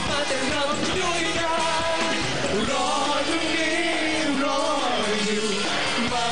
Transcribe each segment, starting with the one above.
มาแต่เราด้วยกันรอตรงนี้รออยู่มา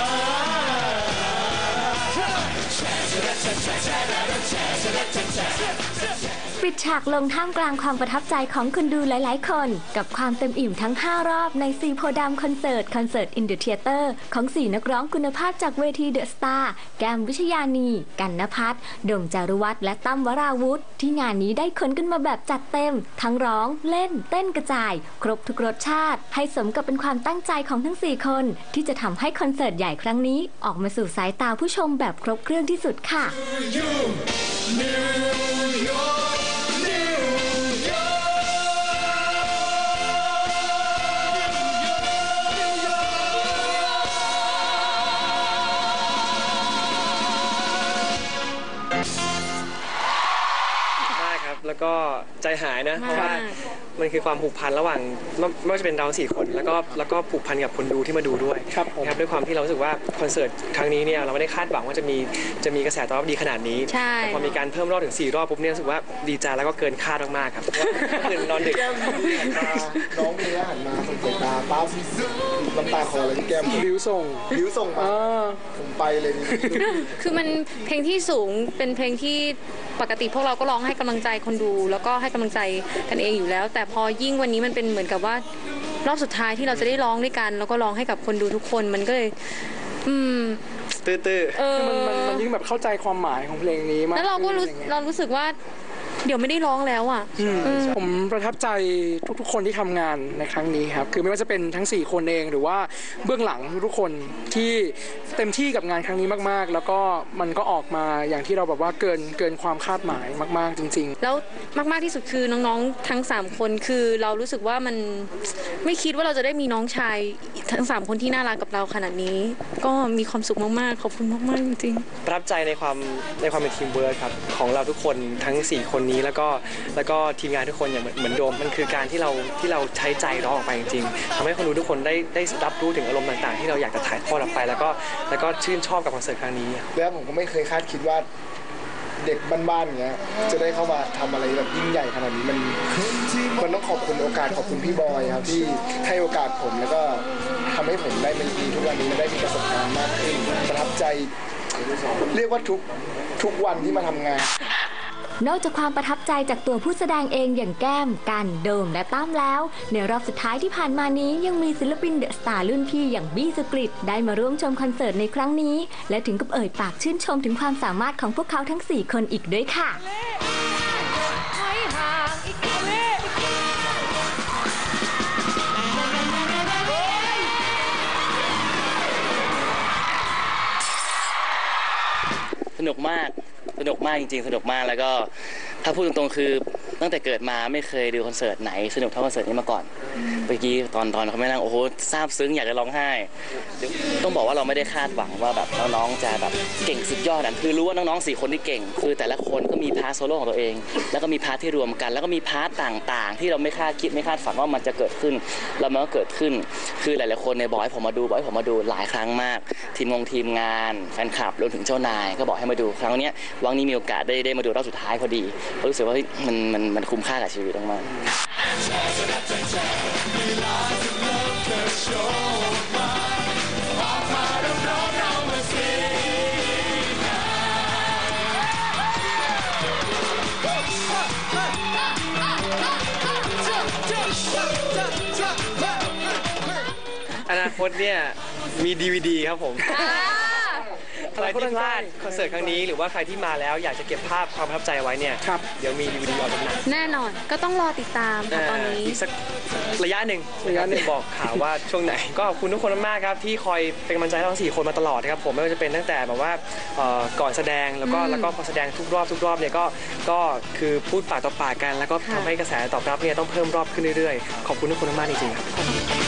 ปิดฉากลงท่ามกลางความประทับใจของคนดูหลายๆคนกับความเต็มอิ่มทั้ง 5 รอบในซีโพธิ์ดำคอนเสิร์ตอินเดอะเธียเตอร์ของ 4 นักร้องคุณภาพจากเวทีเดอะสตาร์แก้มวิชญานี กันณภัทร โด่งจารุวัฒน์และตั้มวราวุธที่งานนี้ได้ขนกันมาแบบจัดเต็มทั้งร้องเล่นเต้นกระจายครบทุกรสชาติให้สมกับเป็นความตั้งใจของทั้ง 4 คนที่จะทำให้คอนเสิร์ตใหญ่ครั้งนี้ออกมาสู่สายตาผู้ชมแบบครบเครื่องที่สุดค่ะแล้วก็ใจหายนะเพราะว่ามันคือความผูกพันระหว่างไม่ว่าจะเป็นเรา4 คนแล้วก็ผูกพันกับคนดูที่มาดูด้วยนะครับด้วยความที่เรารู้สึกว่าคอนเสิร์ตครั้งนี้เนี่ยเราไม่ได้คาดหวังว่าจะมีกระแสตอบรับดีขนาดนี้แต่พอมีการเพิ่มรอบถึง4 รอบปุ๊บเนี่ยรู้สึกว่าดีใจแล้วก็เกินคาดมากๆครับเพราะคือนอนดึกน้องมีแล้วหันมาสายตาปั๊บน้ำตาคลอเลยที่แก้มบิวส่งมาผมไปเลยคือมันเพลงที่สูงเป็นเพลงที่ปกติพวกเราก็ร้องให้กำลังใจคนดูแล้วก็ให้กำลังใจกันเองอยู่แล้วแต่พอยิ่งวันนี้มันเป็นเหมือนกับว่ารอบสุดท้ายที่เราจะได้ร้องด้วยกันแล้วก็ร้องให้กับคนดูทุกคนมันก็เลยตื้อมันยิ่งแบบเข้าใจความหมายของเพลงนี้มากแล้วเราก็รู้สึกว่าเดี๋ยวไม่ได้ร้องแล้วอ่ะผมประทับใจทุกๆคนที่ทำงานในครั้งนี้ครับคือไม่ว่าจะเป็นทั้ง4 คนเองหรือว่าเบื้องหลังทุกคนที่เต็มที่กับงานครั้งนี้มากๆแล้วก็มันก็ออกมาอย่างที่เราแบบว่าเกินความคาดหมายมากๆจริงๆแล้วมากๆที่สุดคือน้องๆทั้ง3 คนคือเรารู้สึกว่ามันไม่คิดว่าเราจะได้มีน้องชายทั้ง3 คนที่น่ารักกับเราขนาดนี้ก็มีความสุขมากๆขอบคุณมากๆจริงๆประทับใจในความเป็นทีมเวิร์คครับของเราทุกคนทั้ง4 คนนี้แล้วก็ทีมงานทุกคนอย่างเหมือนโดมมันคือการที่เราใช้ใจร้องออกไปจริงๆทำให้คนดูทุกคนได้รับรู้ถึงอารมณ์ต่างๆที่เราอยากจะถ่ายทอดออกไปแล้วก็ชื่นชอบกับคอนเสิร์ตครั้งนี้แล้วผมก็ไม่เคยคาดคิดว่าเด็กบ้านๆอย่างเงี้ยจะได้เข้ามาทำอะไรแบบยิ่งใหญ่ขนาดนี้มันต้องขอบคุณโอกาสขอบคุณพี่บอยครับที่ให้โอกาสผมแล้วก็ทำให้ผมได้มีทุกวันนี้ได้มีประสบการณ์มากขึ้นประทับใจเรียกว่าทุกวันที่มาทำงานนอกจากความประทับใจจากตัวผู้แสดงเองอย่างแก้มกันโดมและตั้มแล้วในรอบสุดท้ายที่ผ่านมานี้ยังมีศิลปินเดอะสตาร์รุ่นพี่อย่างบี้สุกฤตได้มาร่วมชมคอนเสิร์ตในครั้งนี้และถึงกับเอ่ยปากชื่นชมถึงความสามารถของพวกเขาทั้ง4 คนอีกด้วยค่ะสนุกมากจริงๆสนุกมากแล้วก็ถ้าพูดตรงๆคือตั้งแต่เกิดมาไม่เคยดูคอนเสิร์ตไหนสนุกเท่าคอนเสิร์ตนี้มาก่อนเมื่อกี้ตอนเขาไม่นั่งโอ้โหซาบซึ้งอยากจะร้องไห้ต้องบอกว่าเราไม่ได้คาดหวังว่าแบบน้องๆจะแบบเก่งสุดยอดคือรู้ว่าน้องๆ4 คนที่เก่งคือแต่ละคนก็มีพาร์ทโซโล่ของตัวเองแล้วก็มีพาร์ทที่รวมกันแล้วก็มีพาร์ทต่างๆที่เราไม่คาดคิดไม่คาดฝันว่ามันจะเกิดขึ้นแล้วมันก็เกิดขึ้นคือหลายๆคนเนี่ยบอกให้ผมมาดูหลายครั้งมากทีมงานแฟนคลับรวมถึงเจ้านายก็บอกให้มาดูครั้งนี้วังนี้มีโอกาสได้มาดูรอบสุดท้ายพอดีรู้สึกว่ามันคุ้มค่ากับชีวิตมากอนาคตเนี่ยมี DVD ครับผมใครที่พลาดคอนเสิร์ตครั้งนี้หรือว่าใครที่มาแล้วอยากจะเก็บภาพความประทับใจไว้เนี่ยเดี๋ยวมี DVD ออกมาแน่นอนก็ต้องรอติดตามค่ะตอนนี้อีกสักระยะหนึ่งบอกข่าวว่าช่วงไหนก็ขอบคุณทุกคนมากครับที่คอยเป็นกำลังใจทั้ง4 คนมาตลอดนะครับผมไม่ว่าจะเป็นตั้งแต่แบบว่าก่อนแสดงแล้วก็พอแสดงทุกรอบเนี่ยก็คือพูดปากต่อปากกันแล้วก็ทำให้กระแสตอบรับเนี่ยต้องเพิ่มรอบขึ้นเรื่อยๆขอบคุณทุกคนมากจริงๆครับ